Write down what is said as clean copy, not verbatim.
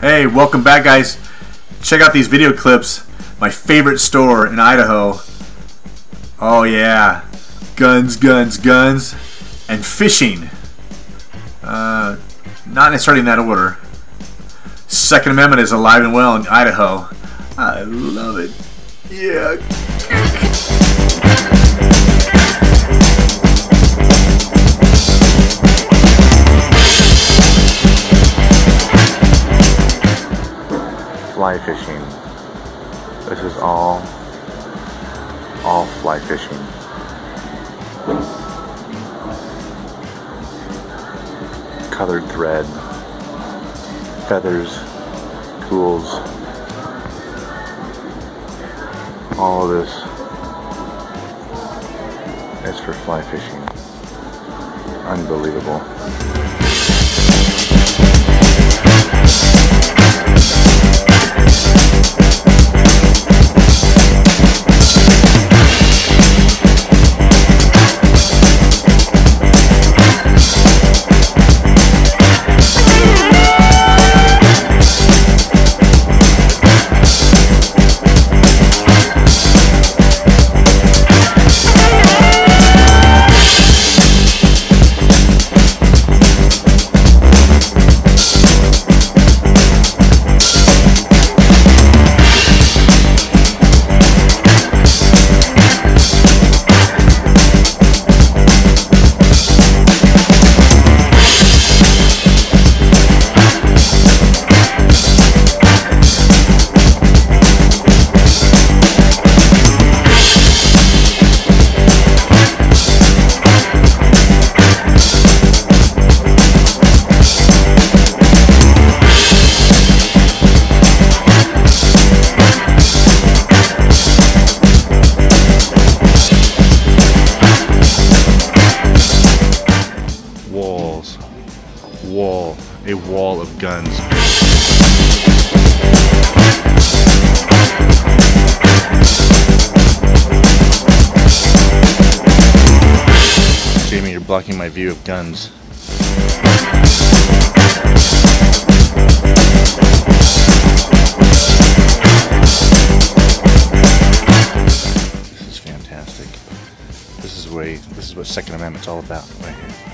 Hey, welcome back, guys. Check out these video clips. My favorite store in Idaho. Oh yeah, guns, guns, guns, and fishing. Not necessarily in that order. Second Amendment is alive and well in Idaho. I love it. Yeah. Fly fishing. This is all fly fishing. Colored thread, feathers, tools, all of this is for fly fishing. Unbelievable. A wall of guns. Jamie, you're blocking my view of guns. This is fantastic. This is what Second Amendment's all about right here.